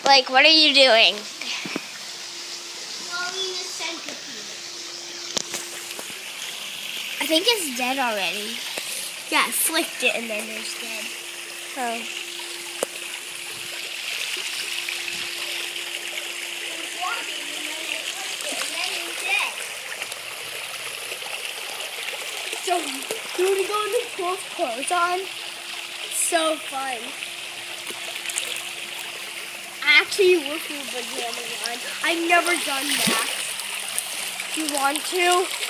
Like, what are you doing? Following the centipede. I think it's dead already. Yeah, I flicked it and then it's dead. Oh. It was walking and then I flicked it and then it's dead. So, do you want to go in the pool with clothes on? So fun. I actually work with banana line. I've never done that. Do you want to?